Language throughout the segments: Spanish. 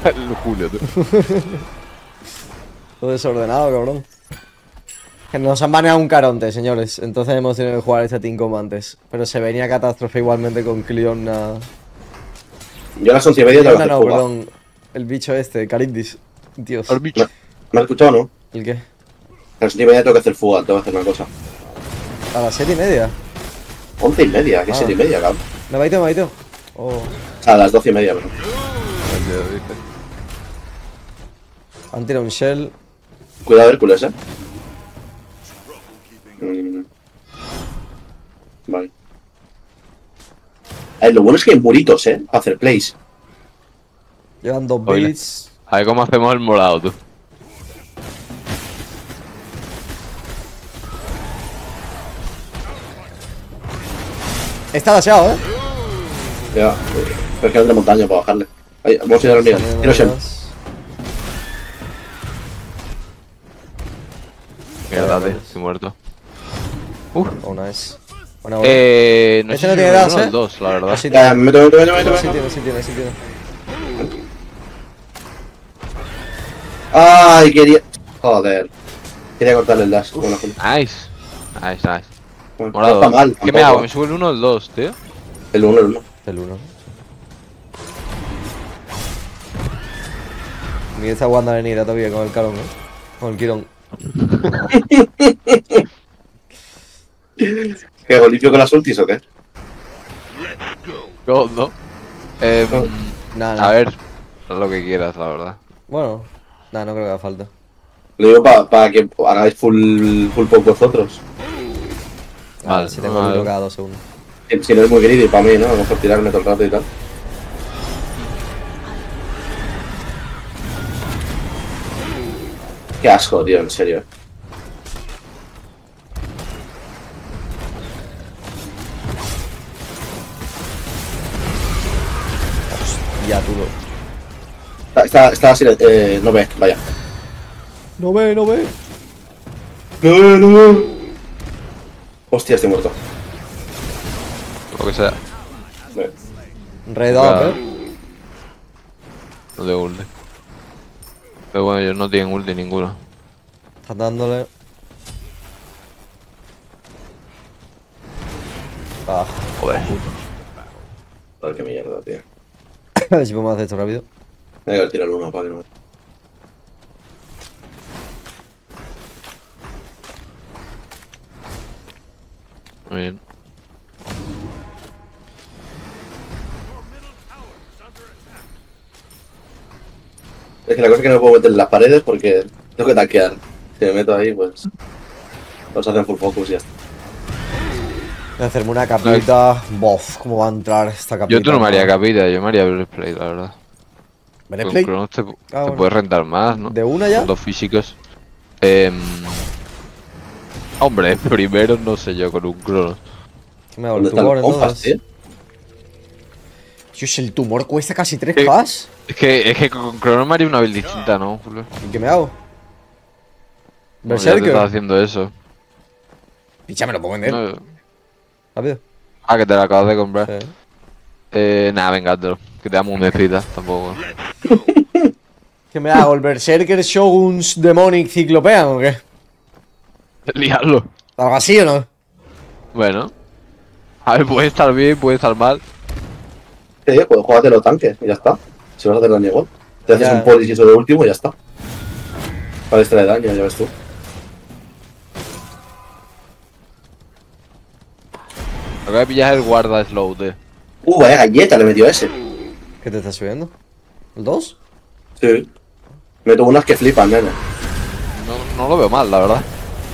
El Julio, tú. Todo desordenado, cabrón. Que nos han baneado un Caronte, señores. Entonces hemos tenido que jugar este team como antes. Pero se venía catástrofe igualmente con Cleona. Yo a las 11:30 tengo que hacer No, fuga. perdón. El bicho este, Carindis. Dios. El bicho. ¿Me has escuchado o no? ¿El qué? A las 11:30 tengo que hacer fuga, tengo que hacer una cosa. A las 7:30. 11:30, ¿qué 7:30, cabrón? Me baiteo. Oh. O sea, a las 12:30, pero. Han tirado un shell. Cuidado, Hércules, Vale. A ver, lo bueno es que hay muritos, para hacer plays. Llevan 2 Oye. beats. A ver cómo hacemos el morado, tú. Está daseado, Ya, pero es que no de montaña para bajarle. Ahí, vamos a ir a la unidad. Tiro Shen. Mierda, tío, estoy muerto. Oh, nice. No Ese sé no si tiene es dash, uno o el 2, la verdad. Sí Ya, tiene. meto. Sí tiene. Ay, quería. Joder. Quería cortarle el dash. Bueno, Nice. Nice. no Morado. está mal. ¿Qué me hago? ¿Me subo el 1 o el 2, tío? El 1. El 1. Miguel está jugando a venir todavía con el Carón, Con el Quirón. ¿Qué, limpio con las ultis o qué? God, ¿no? Nada. A ver, haz lo que quieras, la verdad. Bueno, nada, no creo que haga falta. Lo digo para que hagáis full poke vosotros. Vale, Si tengo vale. uno cada 2 segundos. Si no es muy greedy para mí, ¿no? A lo mejor tirarme todo el rato y tal. Qué asco, tío, en serio. Ya, tú lo. Está así, no ve, vaya. No ve. No. Hostia, estoy muerto. Lo que sea. Ve. Red up, Claro. No tengo ulti. Pero bueno, ellos no tienen ulti ninguno. Estás dándole. Ah, Joder. Joder, qué mierda, tío. a ver si podemos hacer esto rápido. Voy a tirar uno para que no me. Muy bien. Es que la cosa es que no me puedo meter en las paredes porque tengo que tanquear. Si me meto ahí, pues. Los hacen full focus y ya está. Voy a hacerme una capita. Bof, ¿cómo va a entrar esta capita? Yo tú no me haría capita, yo me haría breastplate, la verdad. Con ¿Breastplate? Cronos te bueno. puedes rentar más, ¿no? ¿De una ya? Con los físicos. Hombre, primero no sé yo con un Cronos. ¿Qué me hago? El ¿Dónde están tumor, los compas, entonces. tío? Dios, el tumor cuesta casi 3K. Es que con Cronos me haría una build distinta, ¿no, Julio? ¿Y qué me hago? No, ya te estás ¿Berserker? haciendo eso. Picha, me lo puedo vender. No, Rápido. que te la acabas de comprar. Sí. Nada, vengatelo. Que te damos un mesita, tampoco. ¿Qué me hago? ¿El Berserker Shogun's Demonic Cyclopean o qué? Liarlo. ¿Algo así o no? Bueno. A ver, puede estar bien, puede estar mal. Sí, pues jugate los tanques y ya está. Si vas a hacer daño igual. Te haces Ya. un polis y eso de último y ya está. Para extraer daño, ya ves tú. Lo que pillas es el guarda slow, tío. Vaya galleta le metió a ese. ¿Qué te estás subiendo? ¿El 2? Sí. Meto unas que flipan, nene. No lo veo mal, la verdad.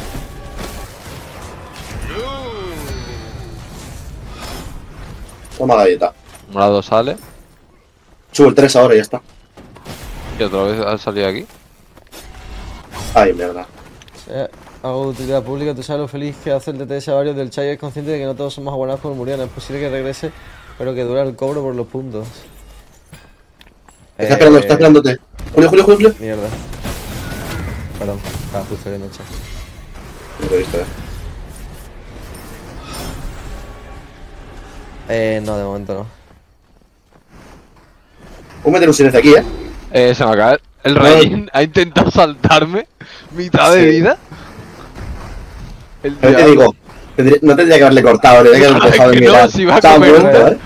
Toma galleta. Morado sale. Subo el 3 ahora y ya está. Y otra vez ha salido aquí. Ay, mierda. Hago utilidad pública, tú sabes lo feliz que hace el DTS a varios del Chai, es consciente de que no todos somos abonados por Muriana. Es posible que regrese, pero que dura el cobro por los puntos. Está esperándote. Julio. Mierda. Perdón, estaba justo bien hecho. No lo he visto, No, de momento no. Voy a meter un silencio aquí, Se me acaba el Rayín. Ha intentado saltarme mitad de Sí. vida. El Pero te diablo. digo, no tendría que haberle cortado, le tendría que haber dejado de Que no, mirar. si va a Estaba comer, muerto, ¿no? ¿eh?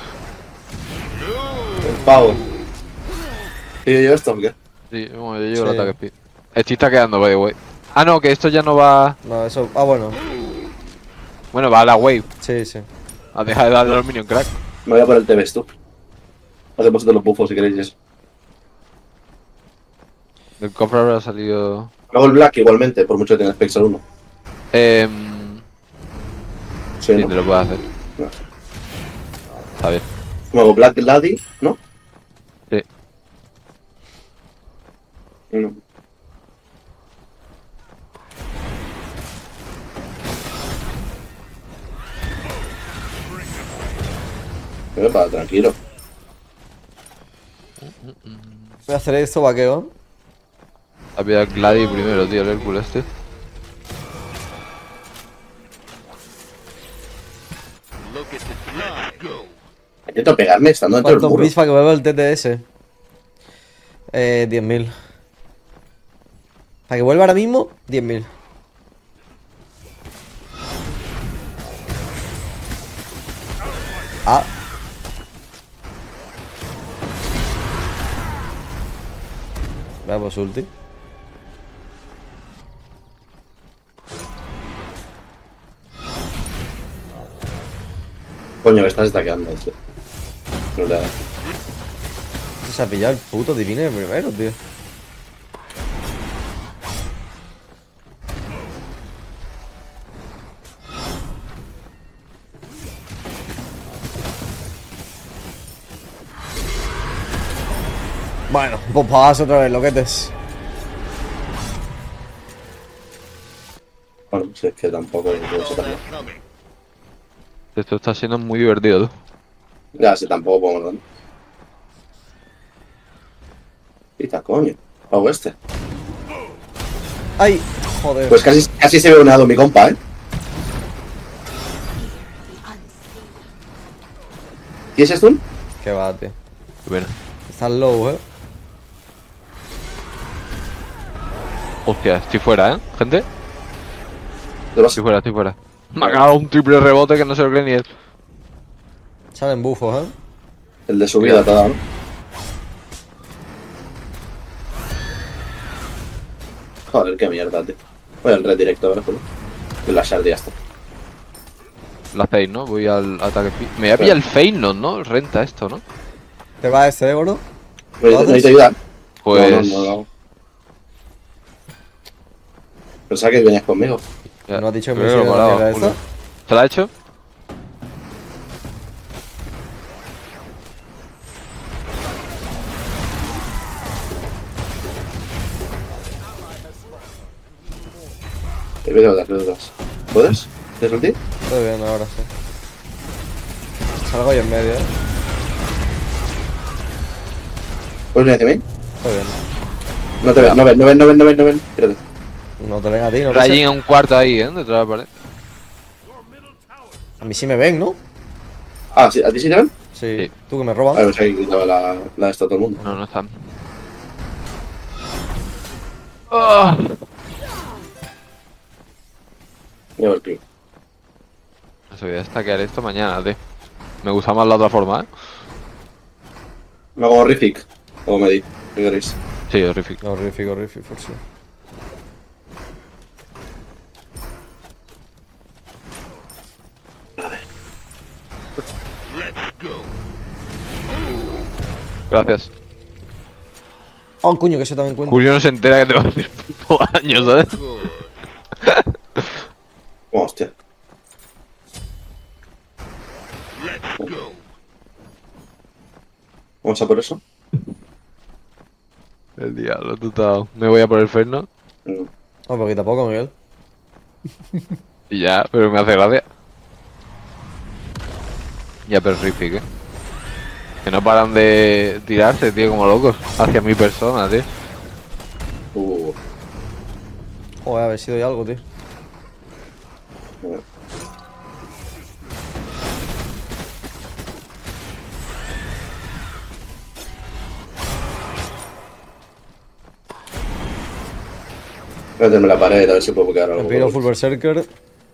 El pavo. ¿Y yo esto o qué? Sí, bueno, yo llevo Sí. el ataque speed. Estoy taqueando, by the way. Ah, no, que esto ya no va. No, eso. Ah, bueno. Bueno, va a la wave. Sí, sí. A dejar de darle al minion crack. Me voy a por el TV tú. Hacemos vosotros los buffos si queréis y eso. El cofre habrá salido. Luego el Black igualmente, por mucho que tenga Spexal 1. Sí, Sí, ¿no? te lo puedo hacer. No. Está bien. Luego Black Lady, ¿no? Sí. No. Epa, tranquilo. Voy a hacer esto, vaqueo. Había el Gladi primero, tío, el Hércules este. Intento pegarme estando dentro del ¿Cuántos muro. bits para que vuelva el TTS? 10.000. Para que vuelva ahora mismo, 10.000. Ah. Veamos ulti. Coño, me estás stackeando, tío. No le da. Se ha pillado el puto Divine primero, tío. Bueno, pues pavadas otra vez, loquetes. Bueno, pues es que tampoco hay mucho también. Esto está siendo muy divertido, tú. Ya, sí, tampoco podemos dar. Pita, coño. Hago este. ¡Ay! Joder. Pues casi se ve unado mi compa, ¿eh? ¿Y ese stun? Qué va, tío. Bueno. Está low, Hostia, estoy fuera, gente. ¿Te vas? Estoy fuera, estoy fuera. Me ha cagado un triple rebote que no se lo cree ni él. Salen bufos, El de subida te ha dado, ¿no? Joder, qué mierda, tío. Voy al red directo ahora, joder. Y la shard y ya está. La Fade, ¿no? Voy al ataque speed. Me voy a pillar el Feyenoord, ¿no? Renta esto, ¿no? ¿Te va este, bro? ¿Necesito ayudar? Pues. No. Pensaba que venías conmigo. Ya, ¿No has dicho que creo me lo he hiciera parado, la mierda Julio. esta? ¿Se la ha hecho? Te voy a dar, ¿puedes? ¿Tienes ulti? Estoy bien ahora, sí. Salgo ahí en medio, ¿Puedes venir hacia mí? Estoy bien. No te ven, no ven. Espérate. No te ven a ti, no pasa. Rayín a un cuarto ahí, Detrás de la pared. A mí sí me ven, ¿no? Ah, ¿sí? ¿A ti sí te ven? Sí. Sí. ¿Tú que me roban? A ver, si quitaba la de esto a todo el mundo. No, no están. Ah. Voy a ver, tío. Se voy a stackear esto mañana, tío. Me gusta más la otra forma, ¿eh? Me hago horrific. O me di, ¿qué queréis? Sí, horrific. Horrific, por sí. Gracias. Oh, coño, que eso también cuenta. Julio no se entera que te va a hacer puto daño, ¿sabes? Oh, hostia. Vamos a por eso. El diablo, tutado. Me voy a por el Ferno No. Oh, poquito a poco, Miguel. y ya, pero me hace gracia. Ya, pero horrific, Que no paran de tirarse, tío, como locos. Hacia mi persona, tío. Joder, a ver si doy algo, tío. Bueno. Voy a meterme la pared a ver si puedo quedar algo. Me pido full berserker.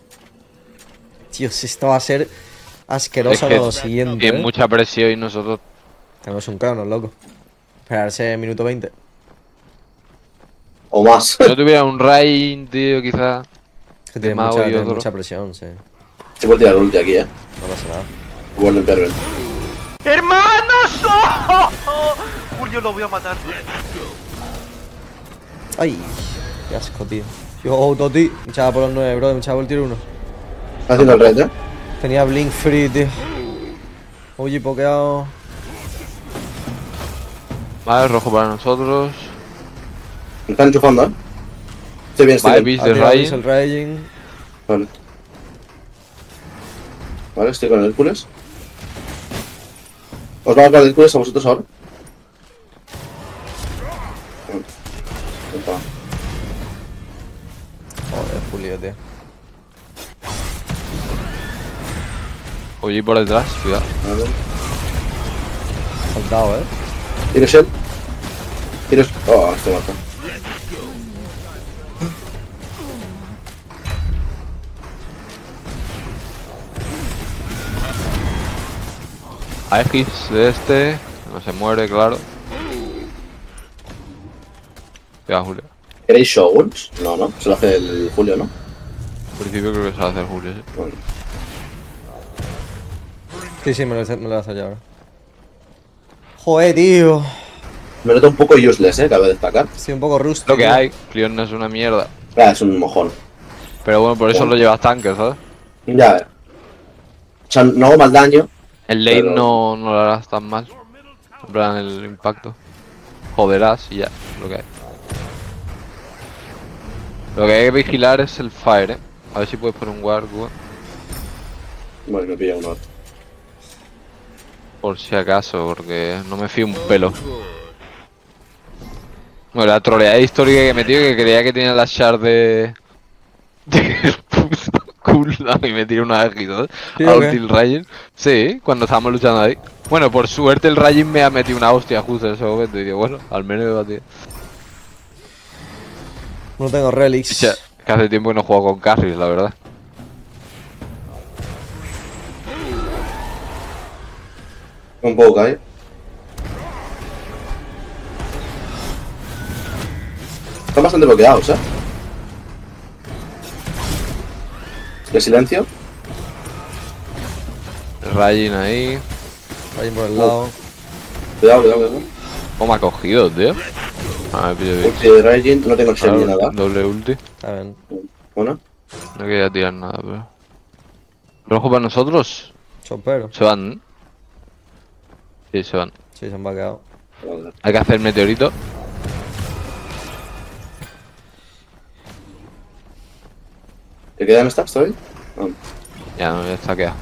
Dios, esto va a ser asqueroso Es que lo siguiente. tiene mucha presión y nosotros. Tenemos un Cronos, loco. Esperarse minuto 20. O más. Si no tuviera un Rain, tío, quizás. Es que tiene mago mucha, y tiene otro. mucha presión, sí. Se puede tirar el ulti aquí, No pasa nada. Golden Pervert. ¡Hermanos! ¡Oh! Julio, lo voy a matar. Ay, qué asco, tío. Yo, Toti, me echaba por los 9, bro, me echaba por el tiro 1. Está haciendo el red, Tenía Blink Free, tío. Oye, pokeado. Vale, rojo para nosotros. Me están enchufando, Estoy bien, estoy Vale, bien. Beast de Atirado el Rain. Raging. Vale. Vale, estoy con el Hércules. Os va a hablar el Hércules a vosotros ahora. Opa. Joder, Julio, tío. Oye, por detrás, cuidado. Vale. Saltado, ¿Tienes él? ¿Tienes...? Oh, estoy muerto. A X de este. No se muere, claro. Cuidado, Julio. ¿Queréis Shoguns? No, no. Se lo hace el Julio, ¿no? Al principio creo que se va a hacer Julio, sí. Bueno. Sí, me lo vas a hacer ahora. Joder, tío. Me noto un poco useless, cabe destacar. Estoy un poco rusty. Lo que tío. hay, Cleon es una mierda. Ah, es un mojón. Pero bueno, por eso lo llevas tanque, ¿sabes? Ya, O sea, no hago mal daño. El lane Pero- no lo harás tan mal. En plan, el impacto. Joderás y ya, lo que hay. Lo que hay que vigilar es el fire, A ver si puedes poner un guard, Bueno, me pilla uno. por si acaso, porque no me fío un pelo. Bueno, la troleada histórica que he metido, que creía que tenía la shard de cooldown y me tiró una X, ¿sabes? ¿Sí, A o qué? ulti el Raging. Sí, cuando estábamos luchando ahí. Bueno, por suerte el Raging me ha metido una hostia justo en ese momento y digo, bueno, al menos me batido. No tengo relics. O sea, que hace tiempo que no juego con carries, la verdad. Un poco cae. Están bastante bloqueados, De silencio. El Raging ahí. Raging por el lado. Cuidado, cuidado, cuidado. ¿Cómo me ha cogido, tío? Ah, me pillo bien. Ulti de Raging, no tengo shell ni nada. Doble ulti. Está bien. Bueno, No quería tirar nada, pero... ¿Rojo para nosotros? Chopero. ¿Se van? ¿Eh? Sí, se van. Sí, se han vaqueado. vale. Hay que hacer meteorito. ¿Te quedan stacks todavía? Ah, Ya no, ya está quedado.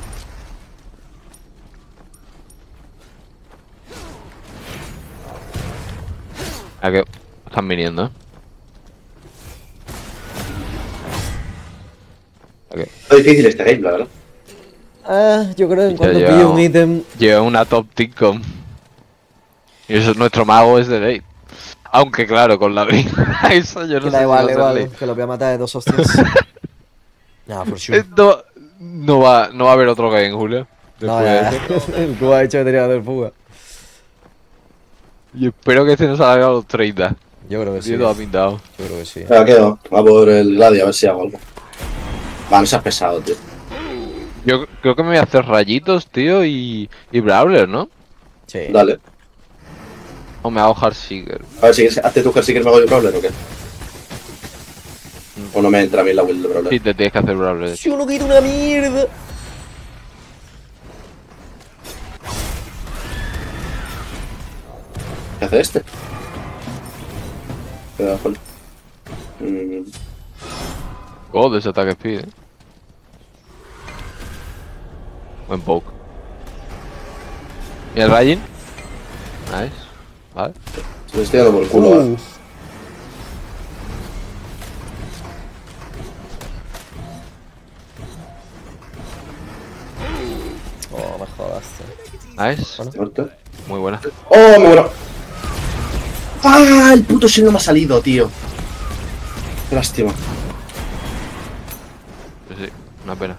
A que están viniendo, Ok. Está difícil este game, la verdad. Yo creo que en Ya cuanto llevamos. pille un ítem. Lleva una top Ticom. Y eso es nuestro mago, es de late. Aunque claro, con la brinca, eso yo no Que sé da si igual, va a ser igual. late. Que lo voy a matar de 2 hostias. Nah, for sure. No va a haber otro game, Julio. No, Después de ya, eso. ya. El cubo ha dicho que tenía que hacer fuga. Y espero que este nos salga a los 30. Yo creo que sí. Sí, lo ha pintado. Yo creo que sí. Venga, quedo. Va por el Gladio, a ver si hago algo. Va, no seas pesado, tío. Yo creo que me voy a hacer rayitos, tío, y Brawler, ¿no? Sí. Dale. O me hago Heartseeker. A ver, si hazte tu Heartseeker me hago yo Brawler o qué. O no me entra a mí la build de Brawler. Sí, te tienes que hacer Brawler. Si uno quita una mierda. ¿Qué hace este? Cuidado, joder. God, ese ataque speed, Buen poke. ¿Y el Raging? Nice. Vale. Se me estoy dando por el culo, ¿vale? Oh, me jodas, tío. Nice. Muerto. Muy buena. ¡Oh, me muero! ¡Ah! El puto shell no me ha salido, tío. Qué lástima. Sí, una pena.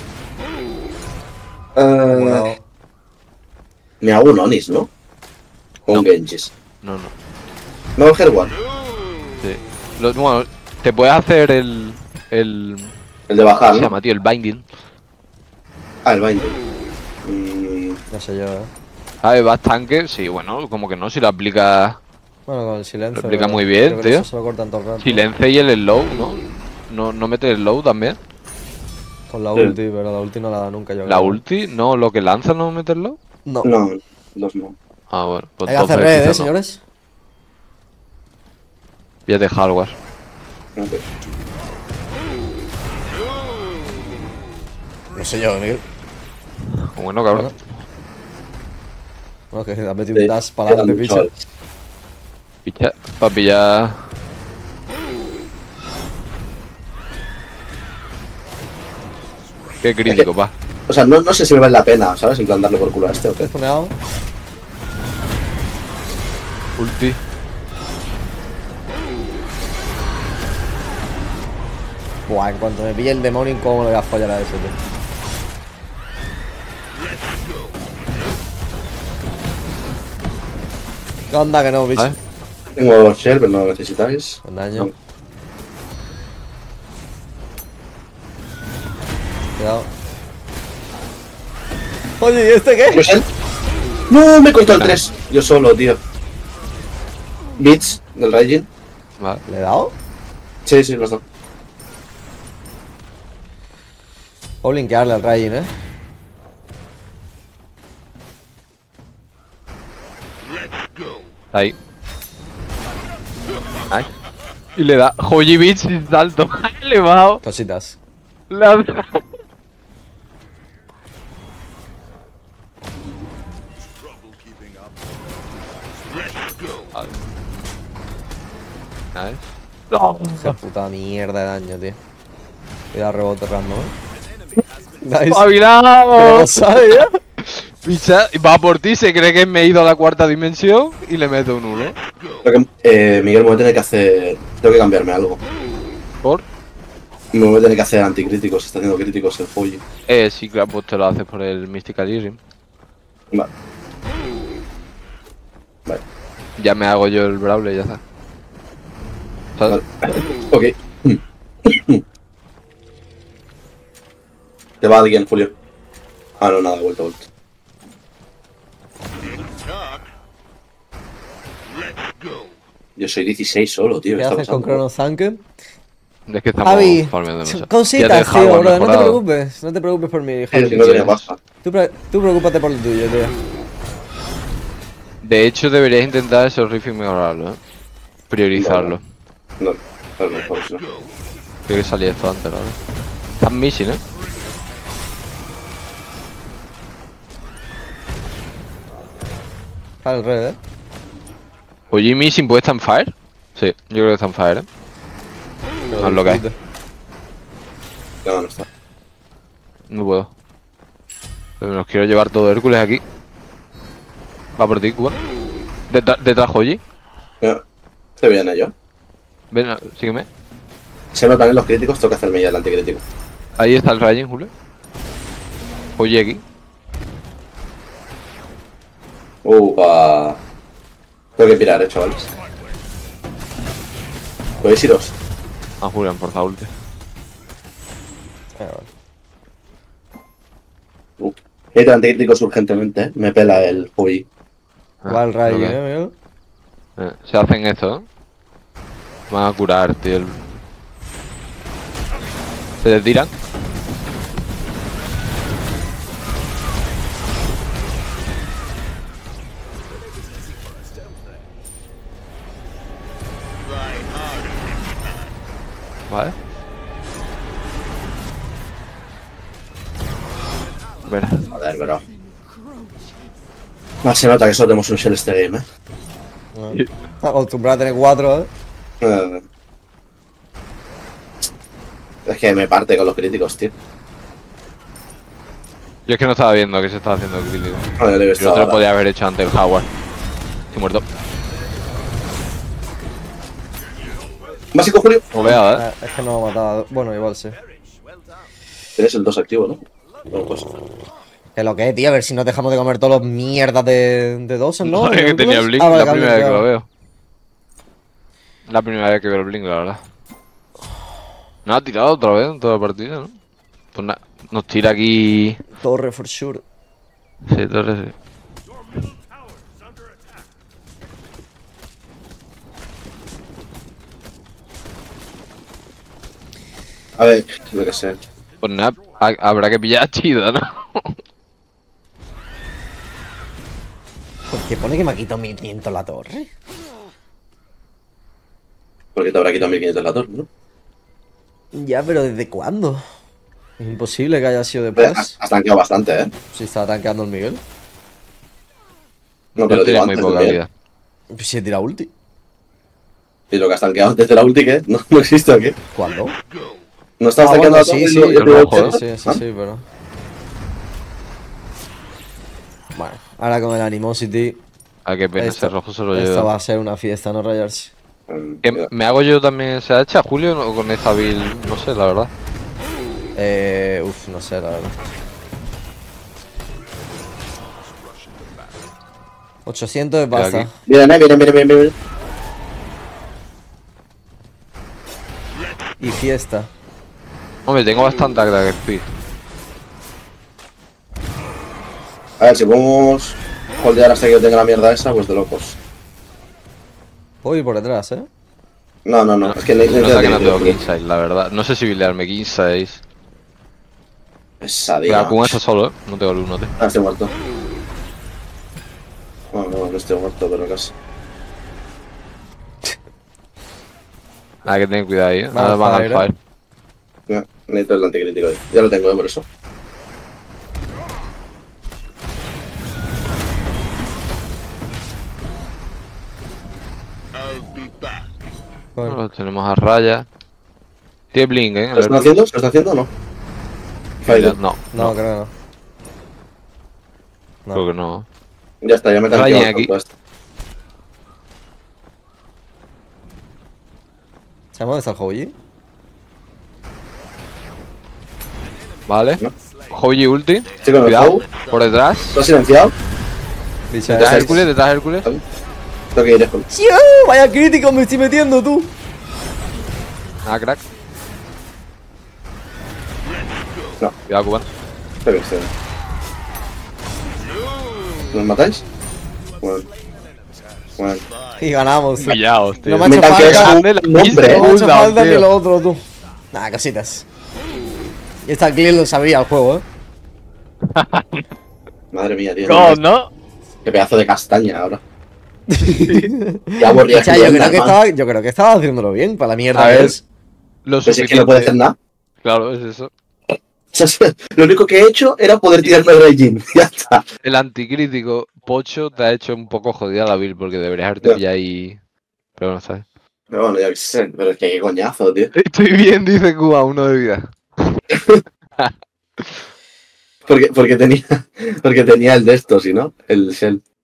Bueno, Me hago un Onis, ¿no? O un Genjis. No. Me hago el Herwan. Sí. Bueno, te puedes hacer el. El de ¿Cómo bajar, se ¿no? llama, tío? El binding. Ah, el Binding. no sé yo, A ver, vas tanque, sí, bueno, como que no, si lo aplicas. Bueno, con el silencio. Lo explica pero muy bien, creo que tío. eso se lo cortan todo el rato. Silencio y el slow, ¿no? No mete el slow también. Con la Sí. ulti, pero la ulti no la da nunca yo La creo. ulti, no, lo que lanza no mete el slow. No. No, dos no. Ah, bueno, pues Hay que hacer entonces red, quizás no. señores. Ya de hardware. Ok. No sé yo, Miguel. Bueno, cabrón. Bueno, que has metido Sí, un dash para adelante, quedan picha. muchos. Picha, para pillar. Qué crítico, pa. O sea, no sé si me vale la pena, ¿sabes? En plan darle por culo a este o qué. Stuneado. Ulti. Buah, en cuanto me pille el demonio, ¿cómo le voy a follar a ese, tío? ¿Qué onda que no, bicho? ¿Sabes? Tengo shell, pero no lo necesitáis. Con daño. No. Cuidado. Oye, ¿y este qué? ¿Tengo shell? ¡No! Me he cortado el 3. Yo solo, tío. Beats del Raging. Vale. ¿Le he dado? Sí, los dos. Puedo blinkearle al Raging, Ahí. Ay. Y le da Hoji Beach sin salto. Elevado. Cositas. Lanza. Nice. No. Esa puta mierda de daño, tío. Cuidado, rebote random, Nice. Pero ¡Espabilado! lo sabe ya. Picha, va por ti, se cree que me he ido a la cuarta dimensión y le meto un 1. Miguel, me voy a tener que hacer. Tengo que cambiarme algo. ¿Por? Me voy a tener que hacer anticríticos. Se está haciendo críticos el Fuji. Sí, claro, pues te lo haces por el Mystical Earring. Vale. Vale. Ya me hago yo el Brawler y ya está. ¿Sabes? Vale. Ok. Te va alguien, Julio. Ah, no, nada, vuelta. Yo soy 16 solo, tío. ¿Qué está haces con pasando? Chrono Zanke? Es que estamos Javi, farmeando demasiado. Ya cositas, te tío, hardware bro. No te mejorado. preocupes. No te preocupes por mí, Sí, Javi. si no tenía baja. Tú preocúpate por lo tuyo, tío. De hecho, deberías intentar esos riffs y mejorarlo, ¿eh? Priorizarlo. No, a lo mejor sí. Creo que salía esto antes, ¿vale? Estás missing, ¿eh? Para el red, Oye, missing puede estar en fire. Sí, yo creo que está en fire, ¿eh? No es lo que hay. No, no está. No puedo. Pero me los quiero llevar todo Hércules aquí. Va por ti, Cuba. Detrás, Hoji. Mira, te viene ellos. Ven, sígueme. Se notan en los críticos, tengo que hacerme ya el anticrítico. Ahí está el Raging, Julio. Hoji aquí. Upa. Tengo que pirar, chavales. ¿Podéis iros? Ah, Julio, han forzado ulti. Necesito anticríticos urgentemente, me pela el Fuji. Va el Ray, lo que- Miguel. Se hacen esto, ¿eh? Van a curar, tío. Se les tiran. Vale. Verá. Joder, pero. Más se nota que solo tenemos un shell este game, Está acostumbrado a tener 4, Es que me parte con los críticos, tío. Yo es que no estaba viendo que se estaba haciendo el crítico. No, yo lo he Yo visto te lo ahora. podía haber hecho antes el Howard. Estoy muerto. Básico, Julio. Oleada, Es que no me ha matado. Bueno, igual sí. Tienes el 2 activo, ¿no? Bueno, pues. Que lo que es, tío, a ver si nos dejamos de comer todos los mierdas de dosen, ¿no? Joder, que tenía Blink, Ah, vale, la primera Blink, vez que lo claro. veo. La primera vez que veo el Blink, la verdad. Nos ha tirado otra vez en toda la partida, ¿no? Pues nada, nos tira aquí. Torre, for sure. Sí, torre, sí. A ver, yo qué sé. Pues nada, habrá que pillar a Chida, ¿no? ¿Por qué pone que me ha quitado 1500 la torre? Porque te habrá quitado 1500 la torre, ¿no? Ya, pero ¿desde cuándo? Es imposible que haya sido Pero después. has tanqueado bastante, ¿eh? Si estaba tanqueando el Miguel. No, Yo pero digo tenía muy antes poca también. vida. Pues si he tirado ulti. Y lo que has tanqueado antes de la ulti, ¿qué? No, no existe aquí. ¿Cuándo? No estás Ah, tanqueando bueno, la sí, torre. sí, yo el te rojo, digo, Sí, sí, ¿ah? sí, pero... Bueno, ahora con el Animosity, Ah, qué pena, Esto- ese rojo se lo esta lleva. va a ser una fiesta, no rayarse. ¿Me hago yo también SH a Julio o con esta build? No sé, la verdad. No sé, la verdad. 800 es basta. aquí. Vienen, vienen. Y fiesta. Hombre, tengo bastante attack speed. A ver, si podemos holdear hasta que yo tenga la mierda esa, pues de locos. Puedo ir por detrás, ¿eh? No, es que Se nota que no tengo que Kingside, la verdad. No sé si buildearme Kingside. Pesadilla. Mira, con esto solo, no tengo el 1, tío. Ah, estoy muerto. No estoy muerto, pero casi. Hay que tener cuidado ahí, ¿eh? Van Ahora van al fire, ¿eh? fire. Mira, necesito el anticrítico ahí. Ya lo tengo, por eso. Bueno, Bueno, tenemos a Raya. Tiene Blink, ¿eh? ¿Lo están haciendo? ¿Se lo está haciendo o no? Fire. No, no, creo que no. No. creo que no. Ya está, ya me he Raya tanqueado aquí. todo esto. ¿Sabes dónde está el Hoji? Vale. No. Hoji ulti. Sí, con el Cuidado. Howl. Por detrás. ¿Lo has silenciado? Dice, Detrás es- Hércules, detrás Hércules. Tengo que ir con. ¡Chiu! ¡Vaya crítico me estoy metiendo, tú! Ah, crack. No. Cuidado, Cuban. Está bien, está bien. ¿Nos matáis? Bueno. Y ganamos. tío. Pillaos, tío. No me ha Me hecho tanqueé falta. su nombre, No me ha hecho Cooldown, falta ni tío. lo otro, tú. Nada, cositas. Y esta Glenn lo sabía el juego, ¿eh? Madre mía, tío. No, ¿no? Qué pedazo de castaña ahora. Ya aburría O sea, yo creo que estaba haciéndolo bien para la mierda A que ver. es. Lo Pero si es que no puede hacer nada. Claro, es eso. O sea, lo único que he hecho era poder tirarme el Raging. Ya está. El anticrítico Pocho te ha hecho un poco jodida la build porque deberías haberte Ya. pillado ahí. Pero bueno, ¿sabes? Pero bueno, ya que sé. Pero es que qué coñazo, tío. Estoy bien, dice Cuba, 1 de vida. Porque tenía el de estos, ¿y no? El Shell.